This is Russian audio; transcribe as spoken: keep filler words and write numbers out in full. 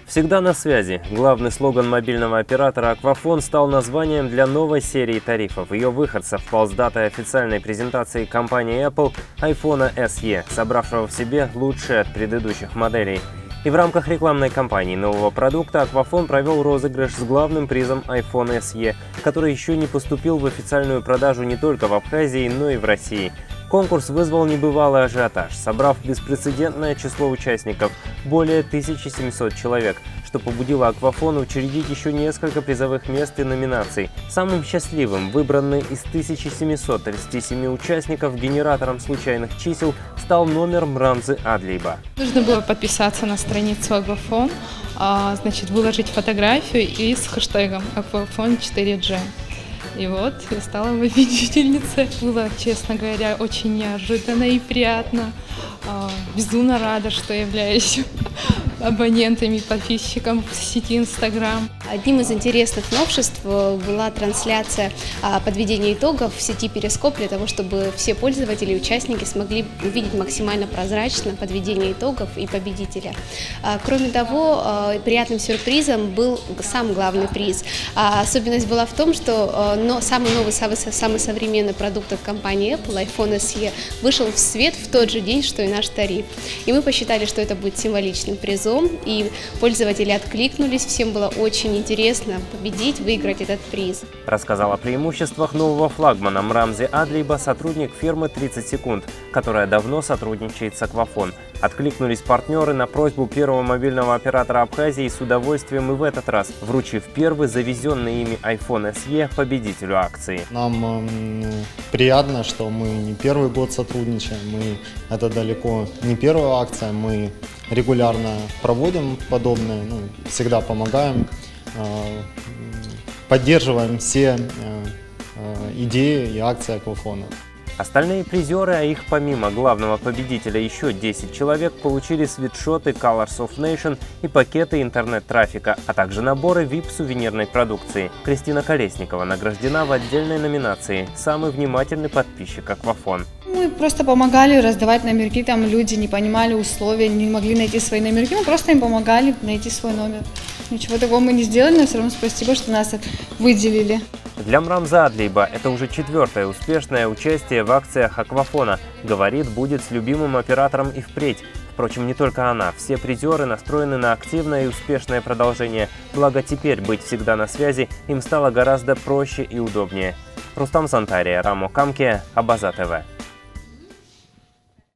Всегда на связи. Главный слоган мобильного оператора «Аквафон» стал названием для новой серии тарифов. Ее выход совпал с датой официальной презентации компании Apple iPhone эс и, собравшего в себе лучшие от предыдущих моделей. И в рамках рекламной кампании нового продукта «Аквафон» провел розыгрыш с главным призом iPhone эс и, который еще не поступил в официальную продажу не только в Абхазии, но и в России. Конкурс вызвал небывалый ажиотаж, собрав беспрецедентное число участников – более тысячи семисот человек, что побудило Аквафон учредить еще несколько призовых мест и номинаций. Самым счастливым, выбранный из тысячи семисот тридцати семи участников генератором случайных чисел, стал номер Мрамзы Адлейба. Нужно было подписаться на страницу Аквафон, а, значит, выложить фотографию и с хэштегом Аквафон четыре джи. И вот я стала победительницей. Было, честно говоря, очень неожиданно и приятно. Безумно рада, что являюсь абонентом и подписчиком в сети Instagram. Одним из интересных новшеств была трансляция подведения итогов в сети Перископ для того, чтобы все пользователи и участники смогли увидеть максимально прозрачно подведение итогов и победителя. Кроме того, приятным сюрпризом был сам главный приз. Особенность была в том, что самый новый, самый современный продукт от компании Apple, iPhone эс и, вышел в свет в тот же день, что и наш тариф. И мы посчитали, что это будет символичным призом, и пользователи откликнулись, всем было очень интересно победить, выиграть этот приз. Рассказал о преимуществах нового флагмана Мрамзи Адлейба сотрудник фирмы тридцать секунд, которая давно сотрудничает с Аквафон. Откликнулись партнеры на просьбу первого мобильного оператора Абхазии с удовольствием и в этот раз, вручив первый завезенный ими iPhone эс и победителю акции. Нам э, приятно, что мы не первый год сотрудничаем, мы, это далеко не первая акция, мы регулярно проводим подобные, ну, всегда помогаем, э, поддерживаем все э, э, идеи и акции Аквафона. Остальные призеры, а их помимо главного победителя еще десять человек, получили свитшоты Colors of Nation и пакеты интернет-трафика, а также наборы ви ай пи-сувенирной продукции. Кристина Колесникова награждена в отдельной номинации «Самый внимательный подписчик Аквафон». Мы просто помогали раздавать номерки, там люди не понимали условия, не могли найти свои номерки, мы просто им помогали найти свой номер. Ничего такого мы не сделали, но все равно спасибо, что нас выделили. Для Мрамзы Адлейба это уже четвертое успешное участие в акциях Аквафона. Говорит, будет с любимым оператором и впредь. Впрочем, не только она. Все призеры настроены на активное и успешное продолжение. Благо теперь быть всегда на связи им стало гораздо проще и удобнее. Рустам Сантария, Рамо Камке, Абаза тэ вэ.